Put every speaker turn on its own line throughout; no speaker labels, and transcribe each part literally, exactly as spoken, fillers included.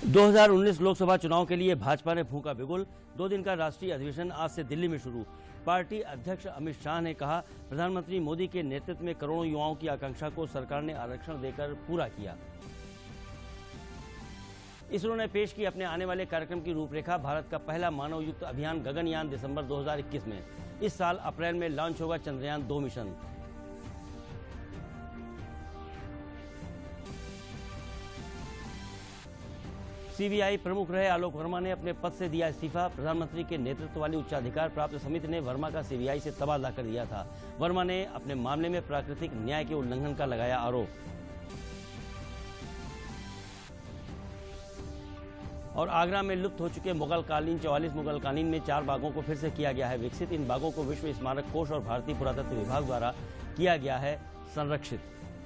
दो हज़ार उन्नीस लोकसभा चुनाव के लिए भाजपा ने फूंका बिगुल। दो दिन का राष्ट्रीय अधिवेशन आज से दिल्ली में शुरू। पार्टी अध्यक्ष अमित शाह ने कहा, प्रधानमंत्री मोदी के नेतृत्व में करोड़ों युवाओं की आकांक्षा को सरकार ने आरक्षण देकर पूरा किया। इसरो ने पेश की अपने आने वाले कार्यक्रम की रूपरेखा। भारत का पहला मानव युक्त अभियान गगनयान दिसंबर दो हज़ार इक्कीस में। इस साल अप्रैल में लॉन्च होगा चंद्रयान दो मिशन। सीबीआई प्रमुख रहे आलोक वर्मा ने अपने पद से दिया इस्तीफा। प्रधानमंत्री के नेतृत्व वाली उच्चाधिकार प्राप्त समिति ने वर्मा का सीबीआई से तबादला कर दिया था। वर्मा ने अपने मामले में प्राकृतिक न्याय के उल्लंघन का लगाया आरोप। और आगरा में लुप्त हो चुके मुगल कालीन चौवालीस मुगल कालीन में चार बागों को फिर से किया गया है विकसित। इन बागों को विश्व स्मारक कोष और भारतीय पुरातत्व विभाग द्वारा किया गया है संरक्षित।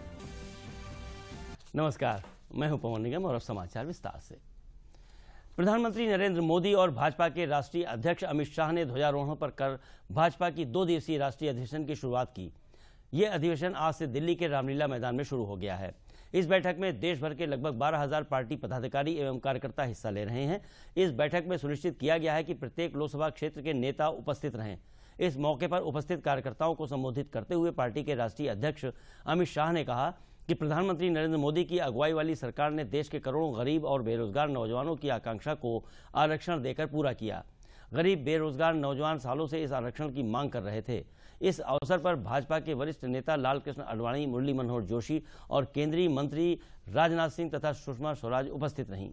नमस्कार, मैं हूं पवन निगम और अब समाचार विस्तार से। प्रधानमंत्री नरेंद्र मोदी और भाजपा के राष्ट्रीय अध्यक्ष अमित शाह ने ध्वजारोहण पर कर भाजपा की दो दिवसीय राष्ट्रीय अधिवेशन की शुरुआत की। ये अधिवेशन आज से दिल्ली के रामलीला मैदान में शुरू हो गया है। इस बैठक में देश भर के लगभग बारह हजार पार्टी पदाधिकारी एवं कार्यकर्ता हिस्सा ले रहे हैं। इस बैठक में सुनिश्चित किया गया है कि प्रत्येक लोकसभा क्षेत्र के नेता उपस्थित रहें। इस मौके पर उपस्थित कार्यकर्ताओं को संबोधित करते हुए पार्टी के राष्ट्रीय अध्यक्ष अमित शाह ने कहा कि प्रधानमंत्री नरेंद्र मोदी की अगुवाई वाली सरकार ने देश के करोड़ों गरीब और बेरोजगार नौजवानों की आकांक्षा को आरक्षण देकर पूरा किया। गरीब बेरोजगार नौजवान सालों से इस आरक्षण की मांग कर रहे थे। इस अवसर पर भाजपा के वरिष्ठ नेता लालकृष्ण आडवाणी, मुरली मनोहर जोशी और केंद्रीय मंत्री राजनाथ सिंह तथा सुषमा स्वराज उपस्थित रहीं।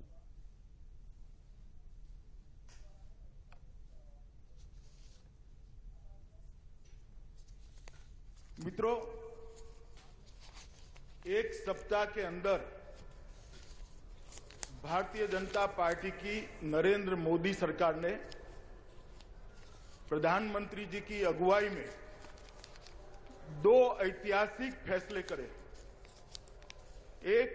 मित्रों, एक सप्ताह के अंदर भारतीय जनता पार्टी की नरेंद्र मोदी सरकार ने प्रधानमंत्री जी की अगुवाई में दो ऐतिहासिक फैसले करे। एक,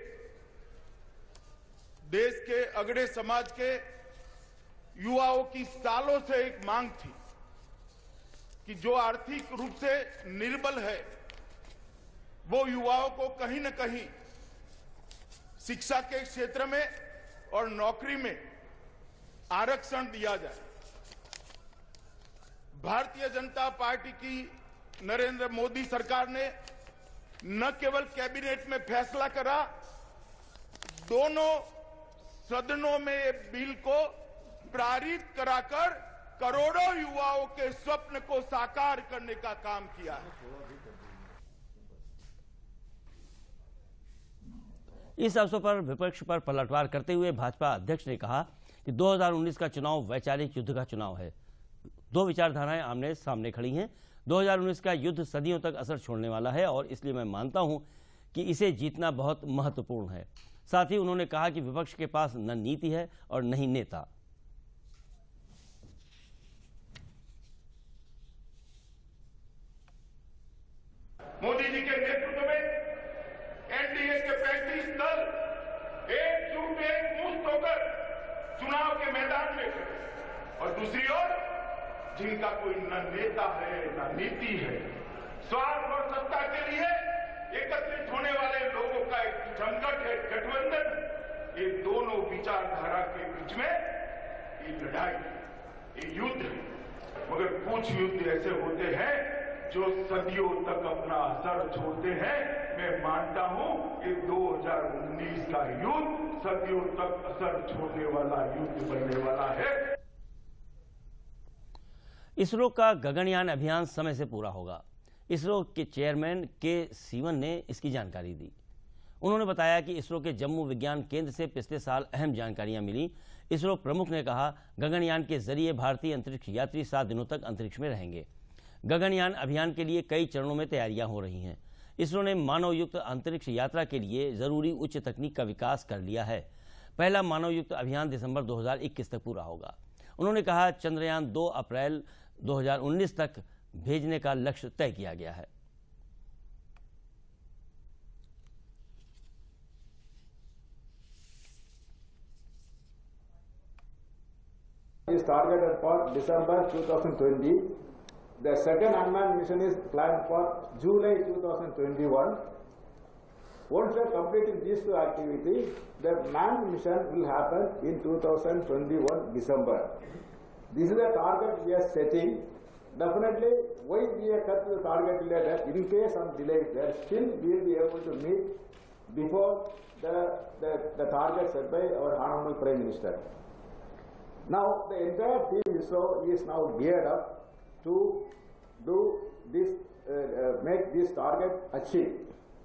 देश के अगड़े समाज के युवाओं की सालों से एक मांग थी कि जो आर्थिक रूप से निर्बल है वो युवाओं को कहीं न कहीं शिक्षा के क्षेत्र में और नौकरी में आरक्षण दिया जाए। भारतीय जनता पार्टी की नरेंद्र मोदी सरकार ने न केवल कैबिनेट में फैसला करा, दोनों सदनों में ये बिल को पारित कराकर करोड़ों युवाओं के स्वप्न को साकार करने का काम किया है।
इस अवसर पर विपक्ष पर पलटवार करते हुए भाजपा अध्यक्ष ने कहा कि दो हज़ार उन्नीस का चुनाव वैचारिक युद्ध का चुनाव है। दो विचारधाराएं आमने सामने खड़ी हैं। दो हज़ार उन्नीस का युद्ध सदियों तक असर छोड़ने वाला है और इसलिए मैं मानता हूं कि इसे जीतना बहुत महत्वपूर्ण है। साथ ही उन्होंने कहा कि विपक्ष के पास न नीति है और न ही नेता।
मोदी जी के नेतृत्व में एनडीए के पैंतीस दल एकजुट एकमुश्त होकर चुनाव के मैदान में खड़े और दूसरी ओर जिनका कोई न नेता है न नीति है, स्वार्थ और सत्ता के लिए एकत्रित होने वाले लोगों का एक संकट है, गठबंधन। ये दोनों विचारधारा के बीच में ये लड़ाई, ये युद्ध है। मगर कुछ युद्ध ऐसे होते हैं जो सदियों तक अपना असर छोड़ते हैं। मैं मानता हूं कि दो हज़ार उन्नीस का युद्ध सदियों तक असर छोड़ने वाला युद्ध बनने वाला है।
इसरो का गगनयान अभियान समय से पूरा होगा। इसरो के चेयरमैन के सीवन ने इसकी जानकारी दी। उन्होंने बताया कि इसरो के जम्मू विज्ञान केंद्र से पिछले साल अहम जानकारियां मिली। इसरो प्रमुख ने कहा, गगनयान के जरिए भारतीय अंतरिक्ष यात्री सात दिनों तक अंतरिक्ष में रहेंगे। गगनयान अभियान के लिए कई चरणों में तैयारियां हो रही हैं। इसरो ने मानव युक्त अंतरिक्ष यात्रा के लिए जरूरी उच्च तकनीक का विकास कर लिया है। पहला मानव युक्त अभियान दिसंबर दो हज़ार इक्कीस तक पूरा होगा। उन्होंने कहा, चंद्रयान दो अप्रैल दो हज़ार उन्नीस तक भेजने का लक्ष्य तय किया गया है।
is targeted for December two thousand twenty. The second unmanned mission is planned for July two thousand twenty-one. Once we are completing these two activities, the manned mission will happen in two thousand twenty-one December. This is the target we are setting. Definitely, why we have cut the target later, in case some delays there, still we will be able to meet before the, the, the target set by our Honorable Prime Minister. Now, the entire team ISRO is now geared up to do this, uh, uh, make this target achieve.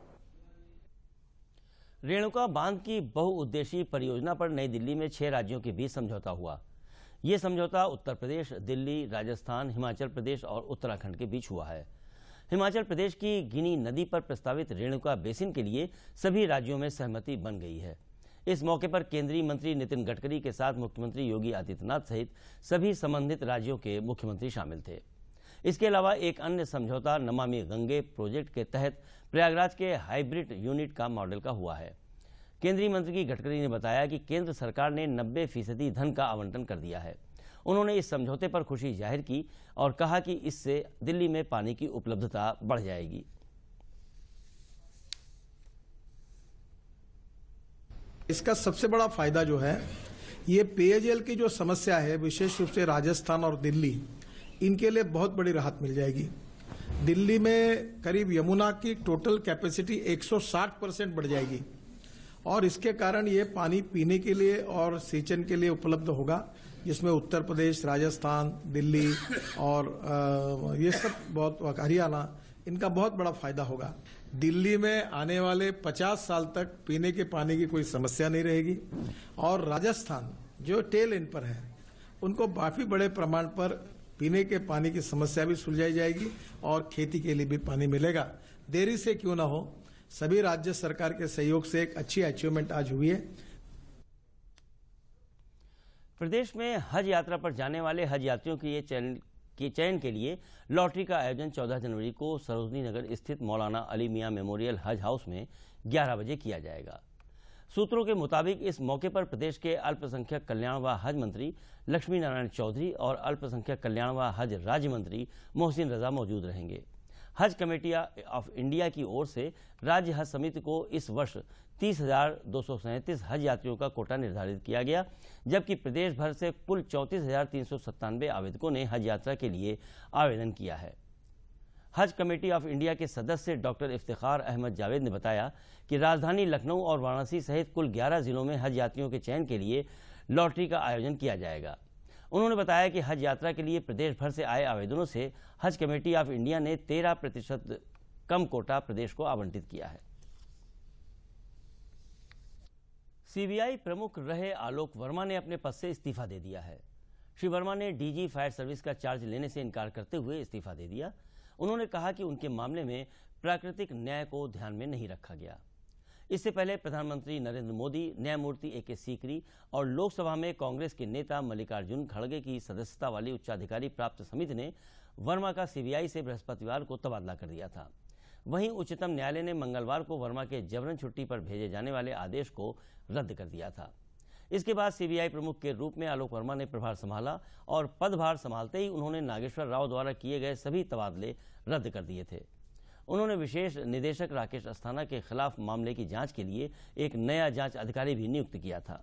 Renuka बांध की बहुउद्देशीय परियोजना पर नई दिल्ली में छह राज्यों के बीच समझौता हुआ। ये समझौता उत्तर प्रदेश, दिल्ली, राजस्थान, हिमाचल प्रदेश और उत्तराखंड के बीच हुआ है। हिमाचल प्रदेश की गिनी नदी पर प्रस्तावित रेणुका बेसिन के लिए सभी राज्यों में सहमति बन गई है। इस मौके पर केंद्रीय मंत्री नितिन गडकरी के साथ मुख्यमंत्री योगी आदित्यनाथ सहित सभी संबंधित राज्यों के मुख्यमंत्री शामिल थे। इसके अलावा एक अन्य समझौता नमामि गंगे प्रोजेक्ट के तहत प्रयागराज के हाइब्रिड यूनिट का मॉडल का हुआ है। केंद्रीय मंत्री गडकरी ने बताया कि केंद्र सरकार ने नब्बे फीसदी धन का आवंटन कर दिया है। उन्होंने इस समझौते पर खुशी जाहिर की और कहा कि इससे दिल्ली में पानी की उपलब्धता बढ़ जाएगी।
इसका सबसे बड़ा फायदा जो है, ये पेयजल की जो समस्या है, विशेष रूप से राजस्थान और दिल्ली, इनके लिए बहुत बड़ी राहत मिल जाएगी। दिल्ली में करीब यमुना की टोटल कैपेसिटी एक सौ साठ परसेंट बढ़ जाएगी और इसके कारण ये पानी पीने के लिए और सिंचाई के लिए उपलब्ध होगा, जिसमें उत्तर प्रदेश, राजस्थान, दिल्ली और ये सब बहुत, हरियाणा, इनका बहुत बड़ा फायदा होगा। दिल्ली में आने वाले पचास साल तक पीने के पानी की कोई समस्या नहीं रहेगी और राजस्थान जो टेल एंड पर है, उनको काफी बड़े प्रमाण पर पीने के पानी की समस्या भी सुलझाई जाएगी और खेती के लिए भी पानी मिलेगा। देरी से क्यों ना हो, सभी राज्य सरकार के सहयोग से एक अच्छी अचीवमेंट आज हुई है।
प्रदेश में हज यात्रा पर जाने वाले हज यात्रियों के लिए चयन के चयन के लिए लॉटरी का आयोजन चौदह जनवरी को सरोजनी नगर स्थित मौलाना अली मियां मेमोरियल हज हाउस में ग्यारह बजे किया जाएगा। सूत्रों के मुताबिक इस मौके पर प्रदेश के अल्पसंख्यक कल्याण व हज मंत्री लक्ष्मी नारायण चौधरी और अल्पसंख्यक कल्याण व हज राज्य मंत्री मोहसिन रजा मौजूद रहेंगे। हज कमेटी ऑफ इंडिया की ओर से राज्य हज समिति को इस वर्ष तीस हजार दो सौ सैंतीस हज यात्रियों का कोटा निर्धारित किया गया, जबकि प्रदेश भर से कुल चौंतीस हजार तीन सौ सत्तानवे आवेदकों ने हज यात्रा के लिए आवेदन किया है। हज कमेटी ऑफ इंडिया के सदस्य डॉक्टर इफ्तिखार अहमद जावेद ने बताया कि राजधानी लखनऊ और वाराणसी सहित कुल ग्यारह जिलों में हज यात्रियों के चयन के लिए लॉटरी का आयोजन किया जाएगा। उन्होंने बताया कि हज यात्रा के लिए प्रदेश भर से आए आवेदनों से हज कमेटी ऑफ इंडिया ने तेरह प्रतिशत कम कोटा प्रदेश को आवंटित किया है। सीबीआई प्रमुख रहे आलोक वर्मा ने अपने पद से इस्तीफा दे दिया है। श्री वर्मा ने डीजी फायर सर्विस का चार्ज लेने से इनकार करते हुए इस्तीफा दे दिया। उन्होंने कहा कि उनके मामले में प्राकृतिक न्याय को ध्यान में नहीं रखा गया। इससे पहले प्रधानमंत्री नरेंद्र मोदी, न्यायमूर्ति ए के सीकरी और लोकसभा में कांग्रेस के नेता मल्लिकार्जुन खड़गे की सदस्यता वाली उच्चाधिकारी प्राप्त समिति ने वर्मा का सीबीआई से बृहस्पतिवार को तबादला कर दिया था। वहीं उच्चतम न्यायालय ने मंगलवार को वर्मा के जबरन छुट्टी पर भेजे जाने वाले आदेश को रद्द कर दिया था। इसके बाद सीबीआई प्रमुख के रूप में आलोक वर्मा ने प्रभार संभाला और पदभार संभालते ही उन्होंने नागेश्वर राव द्वारा किए गए सभी तबादले रद्द कर दिए थे। उन्होंने विशेष निदेशक राकेश अस्थाना के खिलाफ मामले की जांच के लिए एक नया जांच अधिकारी भी नियुक्त किया था।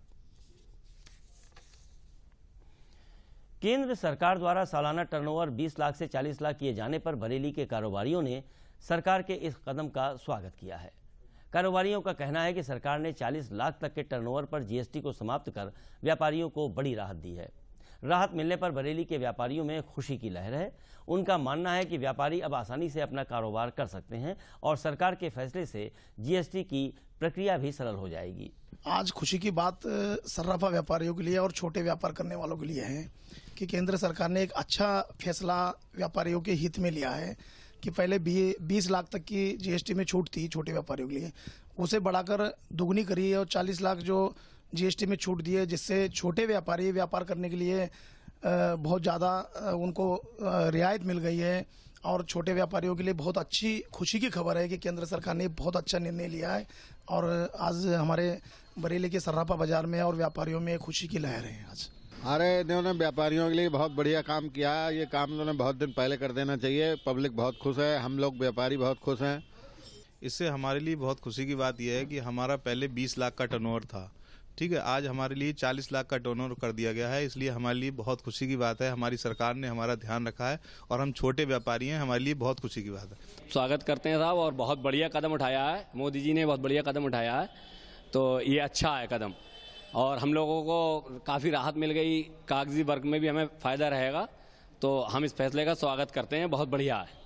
केंद्र सरकार द्वारा सालाना टर्नओवर बीस लाख से चालीस लाख किए जाने पर बरेली के कारोबारियों ने सरकार के इस कदम का स्वागत किया है। कारोबारियों का कहना है कि सरकार ने चालीस लाख तक के टर्नओवर पर जीएसटी को समाप्त कर व्यापारियों को बड़ी राहत दी है। राहत मिलने पर बरेली के व्यापारियों में खुशी की लहर है। उनका मानना है कि व्यापारी अब आसानी से अपना कारोबार कर सकते हैं और सरकार के फैसले से जीएसटी की प्रक्रिया भी सरल हो जाएगी।
आज खुशी की बात सर्राफा व्यापारियों के लिए और छोटे व्यापार करने वालों के लिए है कि केंद्र सरकार ने एक अच्छा फैसला व्यापारियों के हित में लिया है कि पहले बीस लाख तक की जीएसटी में छूट थी छोटे व्यापारियों के लिए, उसे बढ़ाकर दुगनी करी है और चालीस लाख जो जीएसटी में छूट दी है, जिससे छोटे व्यापारी व्यापार करने के लिए बहुत ज़्यादा उनको रियायत मिल गई है और छोटे व्यापारियों के लिए बहुत अच्छी खुशी की खबर है कि केंद्र सरकार ने बहुत अच्छा निर्णय लिया है और आज हमारे बरेली के सर्राफा बाजार में और व्यापारियों में खुशी की लहर है। आज
अरे इन्होंने व्यापारियों के लिए बहुत बढ़िया काम किया है। ये काम इन्होंने बहुत दिन पहले कर देना चाहिए। पब्लिक बहुत खुश है, हम लोग व्यापारी बहुत खुश हैं।
इससे हमारे लिए बहुत खुशी की बात यह है कि हमारा पहले बीस लाख का टर्नओवर था, ठीक है, आज हमारे लिए चालीस लाख का टर्नओवर कर दिया गया है। इसलिए हमारे लिए बहुत खुशी की बात है, हमारी सरकार ने हमारा ध्यान रखा है और हम छोटे व्यापारी हैं, हमारे लिए बहुत खुशी की बात है।
स्वागत करते हैं साहब, और बहुत बढ़िया कदम उठाया है मोदी जी ने, बहुत बढ़िया कदम उठाया है, तो ये अच्छा है कदम, और हम लोगों को काफ़ी राहत मिल गई, कागजी वर्क में भी हमें फ़ायदा रहेगा, तो हम इस फैसले का स्वागत करते हैं, बहुत बढ़िया है।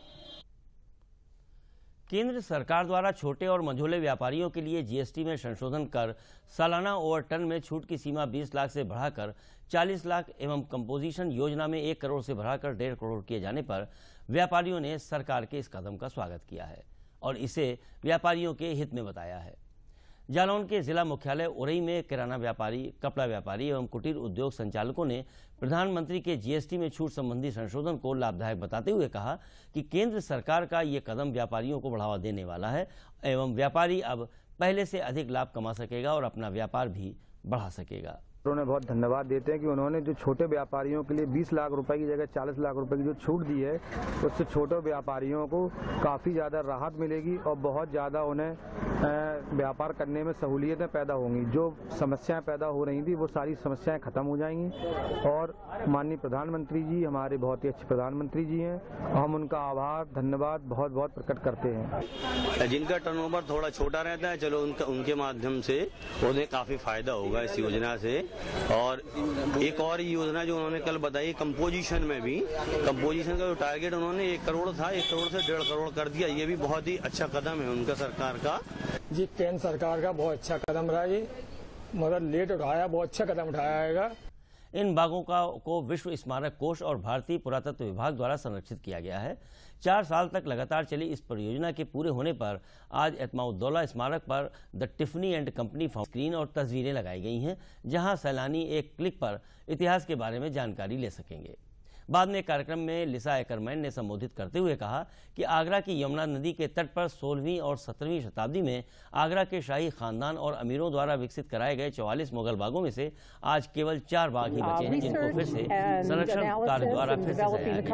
केंद्र सरकार द्वारा छोटे और मझोले व्यापारियों के लिए जीएसटी में संशोधन कर सालाना ओवर टन में छूट की सीमा बीस लाख से बढ़ाकर चालीस लाख एवं कंपोजिशन योजना में एक करोड़ से बढ़ाकर डेढ़ करोड़ किए जाने पर व्यापारियों ने सरकार के इस कदम का स्वागत किया है और इसे व्यापारियों के हित में बताया है। जालौन के जिला मुख्यालय उरई में किराना व्यापारी, कपड़ा व्यापारी एवं कुटीर उद्योग संचालकों ने प्रधानमंत्री के जीएसटी में छूट संबंधी संशोधन को लाभदायक बताते हुए कहा कि केंद्र सरकार का ये कदम व्यापारियों को बढ़ावा देने वाला है एवं व्यापारी अब पहले से अधिक लाभ कमा सकेगा और अपना व्यापार भी बढ़ा सकेगा।
उन्होंने बहुत धन्यवाद देते हैं कि उन्होंने जो छोटे व्यापारियों के लिए बीस लाख रुपए की जगह चालीस लाख रुपए की जो छूट दी है, उससे छोटे व्यापारियों को काफ़ी ज़्यादा राहत मिलेगी और बहुत ज़्यादा उन्हें व्यापार करने में सहूलियतें पैदा होंगी। जो समस्याएं पैदा हो रही थी वो सारी समस्याएं खत्म हो जाएंगी और माननीय प्रधानमंत्री जी हमारे बहुत ही अच्छे प्रधानमंत्री जी हैं, हम उनका आभार धन्यवाद बहुत बहुत प्रकट करते हैं।
जिनका टर्नओवर थोड़ा छोटा रहता है, चलो उनका उनके माध्यम से उन्हें काफ़ी फायदा होगा इस योजना से। और एक और योजना जो उन्होंने कल बताई कंपोजिशन में भी, कंपोजिशन का जो टारगेट उन्होंने एक करोड़ था, एक करोड़ से डेढ़ करोड़ कर दिया, ये भी बहुत ही अच्छा कदम है उनका सरकार का।
जी केंद्र सरकार का बहुत अच्छा कदम रहा, ये मतलब लेट उठाया, बहुत अच्छा कदम उठाया है।
इन बागों का को विश्व स्मारक कोष और भारतीय पुरातत्व विभाग द्वारा संरक्षित किया गया है। चार साल तक लगातार चली इस परियोजना के पूरे होने पर आज एतमाउद्दौला स्मारक पर the Tiffany and company screen और तस्वीरें लगाई गई हैं, जहां सैलानी एक क्लिक पर इतिहास के बारे में जानकारी ले सकेंगे। बाद में कार्यक्रम में लिसा एकरमैन ने संबोधित करते हुए कहा कि आगरा की यमुना नदी के तट पर सोलहवीं और सत्रहवीं शताब्दी में आगरा के शाही खानदान और अमीरों द्वारा विकसित कराए गए चौवालीस मुगल बागों में से आज केवल चार बाग ही बचे हैं, जिनको फिर से संरक्षण कार्य द्वारा फिर से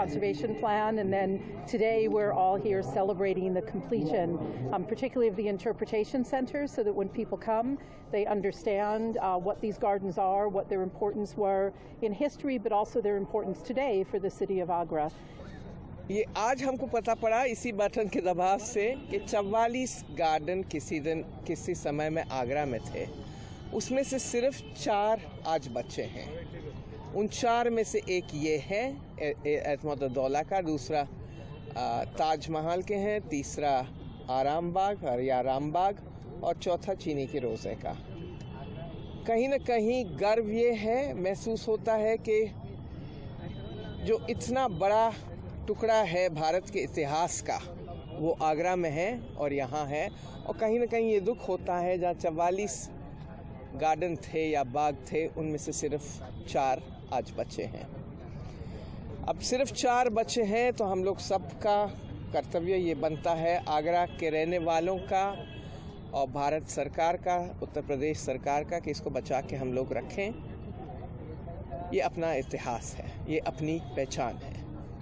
they understand uh, what these gardens are, what their importance were in history, but also their importance today for the city of Agra.
ये आज हमको पता पड़ा इसी बटन के दबाव से कि चौवालीस गार्डन किसी दिन किसी समय में आगरा में थे, उसमें से सिर्फ चार आज बचे हैं। उन चार में से एक ये है एतमाउद्दौला का, दूसरा ताजमहल के हैं, तीसरा आराम बाग और या राम बाग और चौथा चीनी के रोज़े का। कहीं न कहीं गर्व ये है, महसूस होता है कि जो इतना बड़ा टुकड़ा है भारत के इतिहास का वो आगरा में है और यहाँ है, और कहीं न कहीं ये दुख होता है जहाँ चवालीस गार्डन थे या बाग थे, उनमें से सिर्फ चार आज बचे हैं। अब सिर्फ चार बचे हैं तो हम लोग सबका कर्तव्य ये बनता है, आगरा के रहने वालों का और भारत सरकार का, उत्तर प्रदेश सरकार का, कि इसको बचा के हम लोग रखें। ये अपना इतिहास है, ये अपनी पहचान है।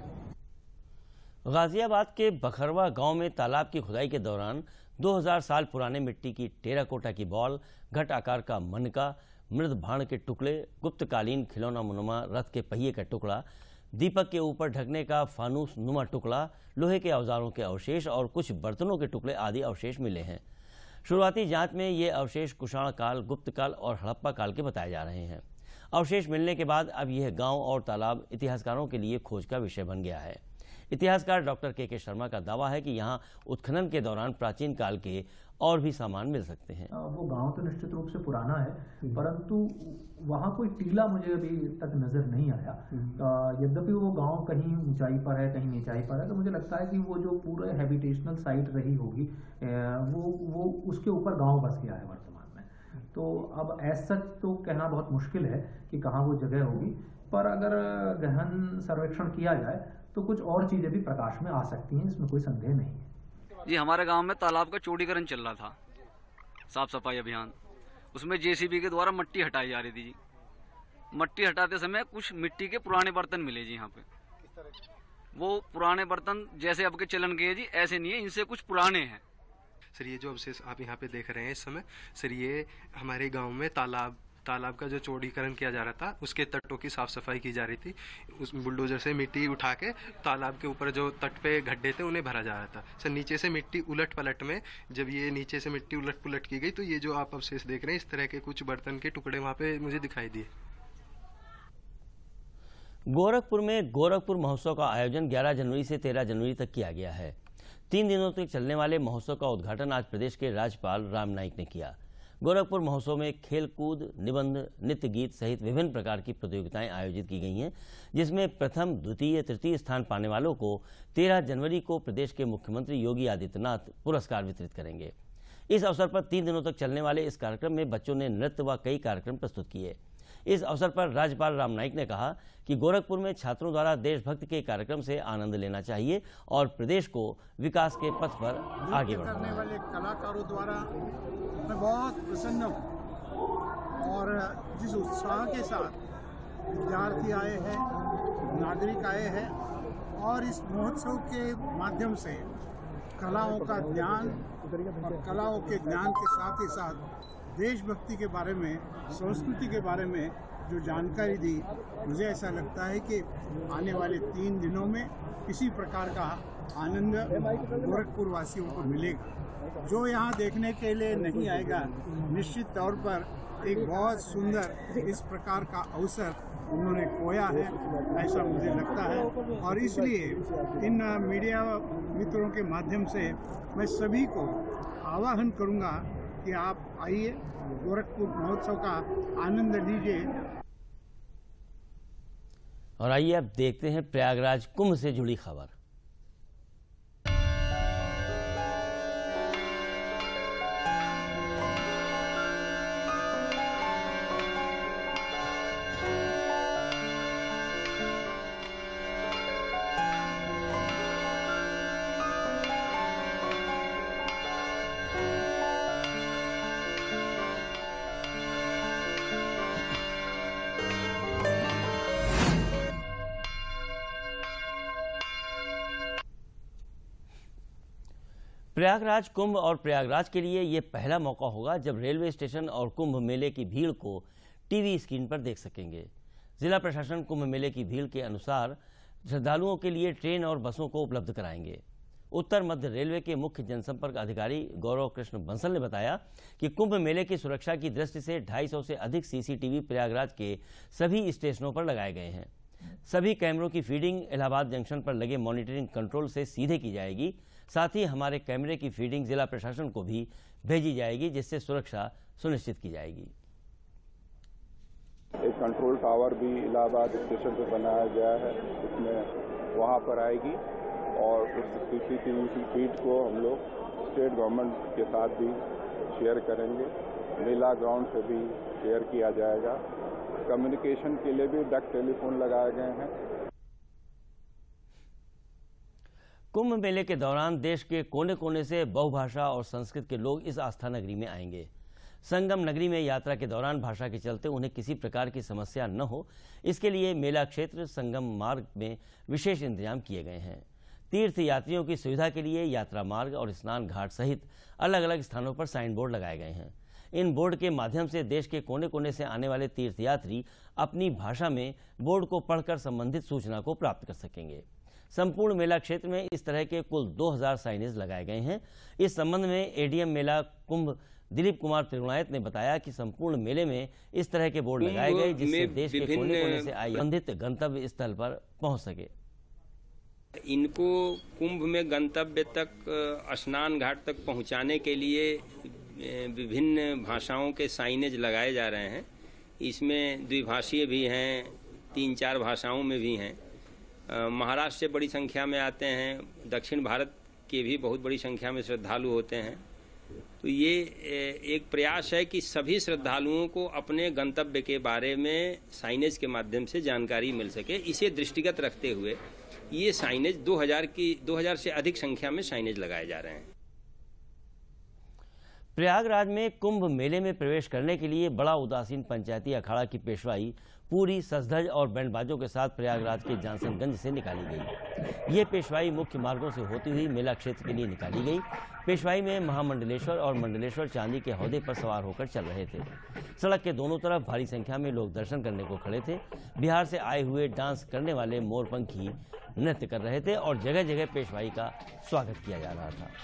गाजियाबाद के बखरवा गांव में तालाब की खुदाई के दौरान दो हज़ार साल पुराने मिट्टी की टेराकोटा की बॉल, घट आकार का मनका, मृद भाण के टुकड़े, गुप्तकालीन खिलौना मुनुमा रथ के पहिए का टुकड़ा, दीपक के ऊपर ढकने का फानूस नुमा टुकड़ा, लोहे के औजारों के अवशेष और कुछ बर्तनों के टुकड़े आदि अवशेष मिले हैं। शुरुआती जांच में ये अवशेष कुषाण काल, गुप्त काल और हड़प्पा काल के बताए जा रहे हैं। अवशेष मिलने के बाद अब यह गांव और तालाब इतिहासकारों के लिए खोज का विषय बन गया है। इतिहासकार डॉक्टर के के शर्मा का दावा है कि यहाँ उत्खनन के दौरान प्राचीन काल के और भी सामान मिल सकते हैं।
वो गांव तो निश्चित रूप से पुराना है, परंतु वहाँ कोई टीला मुझे अभी तक नजर नहीं आया। यद्यपि वो गांव कहीं ऊंचाई पर है, कहीं नीचाई पर है, तो मुझे लगता है कि वो जो पूरे हैबिटेशनल साइट रही होगी वो वो उसके ऊपर गांव बस गया है वर्तमान में। तो अब ऐसा तो कहना बहुत मुश्किल है कि कहाँ वो जगह होगी, पर अगर गहन सर्वेक्षण किया जाए तो कुछ और चीजें भी प्रकाश में आ सकती हैं, इसमें कोई संदेह नहीं है।
जी हमारे गांव में तालाब का चौड़ीकरण चल रहा था, साफ सफाई अभियान, उसमें जेसीबी के द्वारा मिट्टी हटाई जा रही थी जी। मिट्टी हटाते समय कुछ मिट्टी के पुराने बर्तन मिले जी यहाँ पे। वो पुराने बर्तन जैसे अब के चलन के हैं जी, ऐसे नहीं है, इनसे कुछ पुराने हैं।
सर ये जो अवशेष आप यहाँ पे देख रहे हैं इस समय, सर ये हमारे गांव में तालाब तालाब का जो चौड़ीकरण किया जा रहा था, उसके तटों की साफ सफाई की जा रही थी। उस बुलडोजर से मिट्टी उठा के तालाब के ऊपर जो तट पे गड्ढे थे उन्हें भरा जा रहा था। सर नीचे से मिट्टी उलट पलट में जब ये नीचे से मिट्टी उलट पुलट की गई तो ये जो आप अवशेष देख रहे हैं इस तरह के कुछ बर्तन के टुकड़े वहाँ पे मुझे दिखाई दिए।
गोरखपुर में गोरखपुर महोत्सव का आयोजन ग्यारह जनवरी से तेरह जनवरी तक किया गया है। तीन दिनों तक चलने वाले महोत्सव का उद्घाटन आज प्रदेश के राज्यपाल राम नाईक ने किया। गोरखपुर महोत्सव में खेलकूद, निबंध, नृत्य गीत सहित विभिन्न प्रकार की प्रतियोगिताएं आयोजित की गई हैं, जिसमें प्रथम, द्वितीय, तृतीय स्थान पाने वालों को तेरह जनवरी को प्रदेश के मुख्यमंत्री योगी आदित्यनाथ पुरस्कार वितरित करेंगे। इस अवसर पर तीन दिनों तक चलने वाले इस कार्यक्रम में बच्चों ने नृत्य व कई कार्यक्रम प्रस्तुत किए। इस अवसर पर राज्यपाल राम नाईक ने कहा कि गोरखपुर में छात्रों द्वारा देशभक्ति के कार्यक्रम से आनंद लेना चाहिए और प्रदेश को विकास के पथ पर आगे बढ़ाना
करने वाले कलाकारों द्वारा मैं बहुत प्रसन्न हूँ और जिस उत्साह के साथ विद्यार्थी आए हैं, नागरिक आए हैं और इस महोत्सव के माध्यम से कलाओं का ज्ञान और कलाओं के ज्ञान के साथ ही साथ देशभक्ति के बारे में, संस्कृति के बारे में जो जानकारी दी, मुझे ऐसा लगता है कि आने वाले तीन दिनों में किसी प्रकार का आनंद गोरखपुर वासियों को मिलेगा। जो यहाँ देखने के लिए नहीं आएगा, निश्चित तौर पर एक बहुत सुंदर इस प्रकार का अवसर उन्होंने खोया है, ऐसा मुझे लगता है। और इसलिए इन मीडिया मित्रों के माध्यम से मैं सभी को आह्वान करूँगा कि आप आइए, गोरखपुर महोत्सव का आनंद लीजिए।
और आइए अब देखते हैं प्रयागराज कुंभ से जुड़ी खबर। प्रयागराज कुंभ और प्रयागराज के लिए ये पहला मौका होगा जब रेलवे स्टेशन और कुंभ मेले की भीड़ को टीवी स्क्रीन पर देख सकेंगे। जिला प्रशासन कुंभ मेले की भीड़ के अनुसार श्रद्धालुओं के लिए ट्रेन और बसों को उपलब्ध कराएंगे। उत्तर मध्य रेलवे के मुख्य जनसंपर्क अधिकारी गौरव कृष्ण बंसल ने बताया कि कुंभ मेले की सुरक्षा की दृष्टि से ढाई सौ से अधिक सीसीटीवी प्रयागराज के सभी स्टेशनों पर लगाए गए हैं। सभी कैमरों की फीडिंग इलाहाबाद जंक्शन पर लगे मॉनिटरिंग कंट्रोल से सीधे की जाएगी। साथ ही हमारे कैमरे की फीडिंग जिला प्रशासन को भी भेजी जाएगी, जिससे सुरक्षा सुनिश्चित की जाएगी।
एक कंट्रोल टावर भी इलाहाबाद स्टेशन पर बनाया गया है, उसमें वहाँ पर आएगी और उस सीसीटीवी की फीड को हम लोग स्टेट गवर्नमेंट के साथ भी शेयर करेंगे। मेला ग्राउंड से भी शेयर किया जाएगा। कम्युनिकेशन के लिए भी डक टेलीफोन लगाए गए हैं।
कुंभ मेले के दौरान देश के कोने कोने से बहुभाषा और संस्कृत के लोग इस आस्था नगरी में आएंगे। संगम नगरी में यात्रा के दौरान भाषा के चलते उन्हें किसी प्रकार की समस्या न हो, इसके लिए मेला क्षेत्र संगम मार्ग में विशेष इंतजाम किए गए हैं। तीर्थ यात्रियों की सुविधा के लिए यात्रा मार्ग और स्नान घाट सहित अलग अलग स्थानों पर साइन बोर्ड लगाए गए हैं। इन बोर्ड के माध्यम से देश के कोने कोने से आने वाले तीर्थयात्री अपनी भाषा में बोर्ड को पढ़कर संबंधित सूचना को प्राप्त कर सकेंगे। संपूर्ण मेला क्षेत्र में इस तरह के कुल दो हज़ार साइनेज लगाए गए हैं। इस संबंध में एडीएम मेला कुंभ दिलीप कुमार तिरुनायत ने बताया कि संपूर्ण मेले में इस तरह के बोर्ड लगाए गए जिससे देश के कोने कोने से आए संबंधित गंतव्य स्थल पर पहुंच सके।
इनको कुंभ में गंतव्य तक स्नान घाट तक पहुंचाने के लिए विभिन्न भाषाओं के साइनेज लगाए जा रहे हैं। इसमें द्विभाषीय भी हैं, तीन चार भाषाओं में भी हैं। महाराष्ट्र से बड़ी संख्या में आते हैं, दक्षिण भारत के भी बहुत बड़ी संख्या में श्रद्धालु होते हैं। तो ये एक प्रयास है कि सभी श्रद्धालुओं को अपने गंतव्य के बारे में साइनेज के माध्यम से जानकारी मिल सके। इसे दृष्टिगत रखते हुए ये साइनेज दो हज़ार की दो हज़ार से अधिक संख्या में साइनेज लगाए जा रहे हैं।
प्रयागराज में कुंभ मेले में प्रवेश करने के लिए बड़ा उदासीन पंचायती अखाड़ा की पेशवाई पूरी सजधज और बैंडबाजों के साथ प्रयागराज के जानसनगंज से निकाली गई। ये पेशवाई मुख्य मार्गों से होती हुई मेला क्षेत्र के लिए निकाली गई। पेशवाई में महामंडलेश्वर और मंडलेश्वर चांदी के हौदे पर सवार होकर चल रहे थे। सड़क के दोनों तरफ भारी संख्या में लोग दर्शन करने को खड़े थे। बिहार से आए हुए डांस करने वाले मोरपंखी नृत्य कर रहे थे और जगह जगह पेशवाई का स्वागत किया जा रहा था।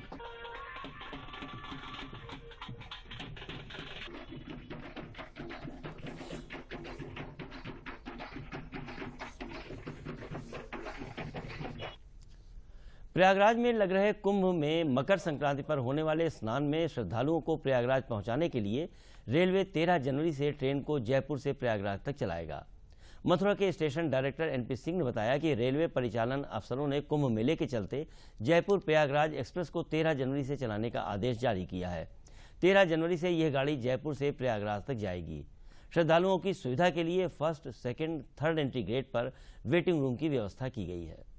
प्रयागराज में लग रहे कुंभ में मकर संक्रांति पर होने वाले स्नान में श्रद्धालुओं को प्रयागराज पहुंचाने के लिए रेलवे तेरह जनवरी से ट्रेन को जयपुर से प्रयागराज तक चलाएगा। मथुरा के स्टेशन डायरेक्टर एनपी सिंह ने बताया कि रेलवे परिचालन अफसरों ने कुंभ मेले के चलते जयपुर प्रयागराज एक्सप्रेस को तेरह जनवरी से चलाने का आदेश जारी किया है। तेरह जनवरी से यह गाड़ी जयपुर से प्रयागराज तक जाएगी। श्रद्धालुओं की सुविधा के लिए first, second, third entry gate पर वेटिंग रूम की व्यवस्था की गई है।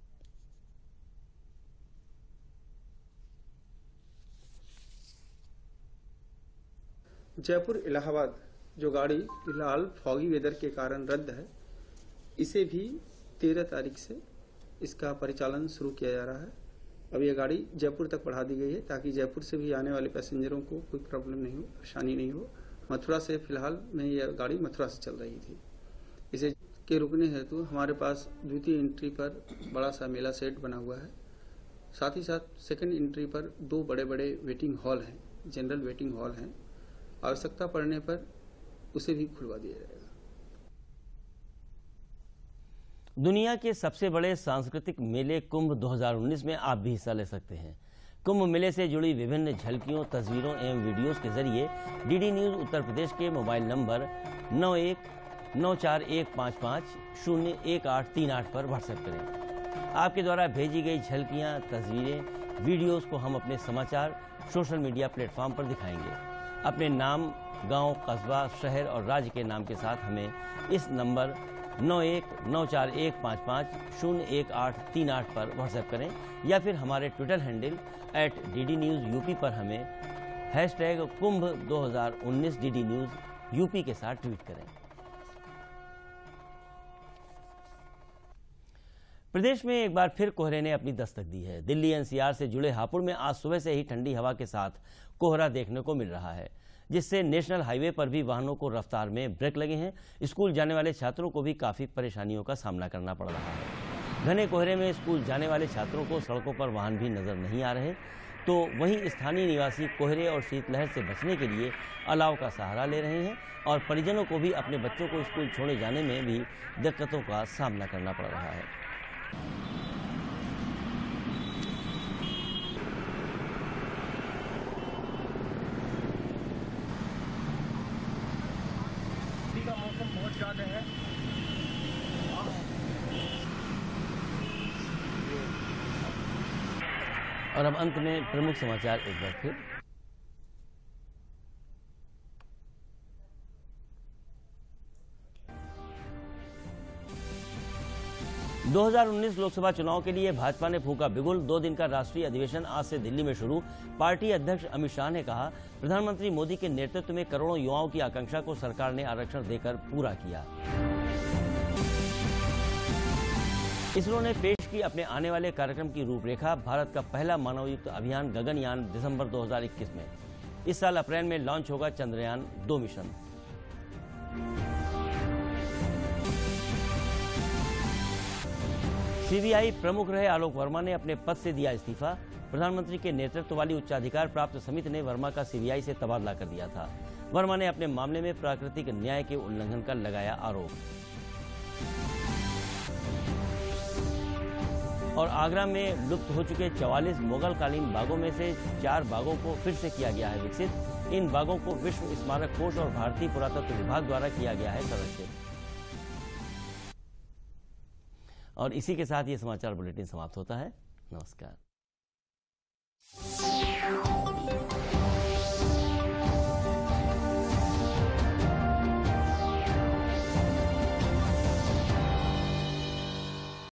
जयपुर इलाहाबाद जो गाड़ी फिलहाल फॉगी वेदर के कारण रद्द है, इसे भी तेरह तारीख से इसका परिचालन शुरू किया जा रहा है। अब यह गाड़ी जयपुर तक बढ़ा दी गई है ताकि जयपुर से भी आने वाले पैसेंजरों को कोई प्रॉब्लम नहीं हो, परेशानी नहीं हो। मथुरा से फिलहाल में यह गाड़ी मथुरा से चल रही थी। इसे के रुकने हेतु हमारे पास द्वितीय एंट्री पर बड़ा सा मेला सेट बना हुआ है। साथ ही साथ सेकेंड एंट्री पर दो बड़े बड़े वेटिंग हॉल हैं, जनरल वेटिंग हॉल हैं। आवश्यकता पड़ने पर उसे भी खुलवा दिया जाएगा।
दुनिया के सबसे बड़े सांस्कृतिक मेले कुंभ दो हज़ार उन्नीस में आप भी हिस्सा ले सकते हैं। कुंभ मेले से जुड़ी विभिन्न झलकियों, तस्वीरों एवं वीडियोस के जरिए डीडी न्यूज उत्तर प्रदेश के मोबाइल नंबर नौ एक नौ चार एक पाँच पाँच शून्य एक आठ तीन आठ पर व्हाट्सएप करें। आपके द्वारा भेजी गई झलकियाँ, तस्वीरें, वीडियोस को हम अपने समाचार सोशल मीडिया प्लेटफॉर्म पर दिखाएंगे। अपने नाम, गांव, कस्बा, शहर और राज्य के नाम के साथ हमें इस नंबर नौ एक नौ चार एक पाँच पाँच शून्य एक आठ तीन आठ पर व्हाट्सएप करें या फिर हमारे Twitter handle at D D news UP पर हमें हैश टैग कुंभ दो हज़ार उन्नीस डी डी न्यूज़ यूपी के साथ ट्वीट करें। प्रदेश में एक बार फिर कोहरे ने अपनी दस्तक दी है। दिल्ली एनसीआर से जुड़े हापुड़ में आज सुबह से ही ठंडी हवा के साथ कोहरा देखने को मिल रहा है, जिससे नेशनल हाईवे पर भी वाहनों को रफ्तार में ब्रेक लगे हैं। स्कूल जाने वाले छात्रों को भी काफ़ी परेशानियों का सामना करना पड़ रहा है। घने कोहरे में स्कूल जाने वाले छात्रों को सड़कों पर वाहन भी नजर नहीं आ रहे, तो वहीं स्थानीय निवासी कोहरे और शीतलहर से बचने के लिए अलाव का सहारा ले रहे हैं और परिजनों को भी अपने बच्चों को स्कूल छोड़े जाने में भी दिक्कतों का सामना करना पड़ रहा है।
का मौसम बहुत ज्यादा है।
और अब अंत में प्रमुख समाचार एक बार फिर। दो हज़ार उन्नीस लोकसभा चुनाव के लिए भाजपा ने फूंका बिगुल। दो दिन का राष्ट्रीय अधिवेशन आज से दिल्ली में शुरू। पार्टी अध्यक्ष अमित शाह ने कहा, प्रधानमंत्री मोदी के नेतृत्व में करोड़ों युवाओं की आकांक्षा को सरकार ने आरक्षण देकर पूरा किया। इसरो ने पेश की अपने आने वाले कार्यक्रम की रूपरेखा। भारत का पहला मानवयुक्त अभियान गगनयान दिसंबर दो हज़ार इक्कीस में। इस साल अप्रैल में लॉन्च होगा चंद्रयान दो मिशन। सीबीआई प्रमुख रहे आलोक वर्मा ने अपने पद से दिया इस्तीफा। प्रधानमंत्री के नेतृत्व वाली उच्चाधिकार प्राप्त समिति ने वर्मा का सीबीआई से तबादला कर दिया था। वर्मा ने अपने मामले में प्राकृतिक न्याय के उल्लंघन का लगाया आरोप। और आगरा में लुप्त हो चुके चौवालीस मुगल कालीन बागों में से चार बागों को फिर से किया गया है विकसित। इन बागों को विश्व स्मारक कोष और भारतीय पुरातत्व विभाग द्वारा किया गया है संरक्षित। और इसी के साथ ये समाचार बुलेटिन समाप्त होता है। नमस्कार।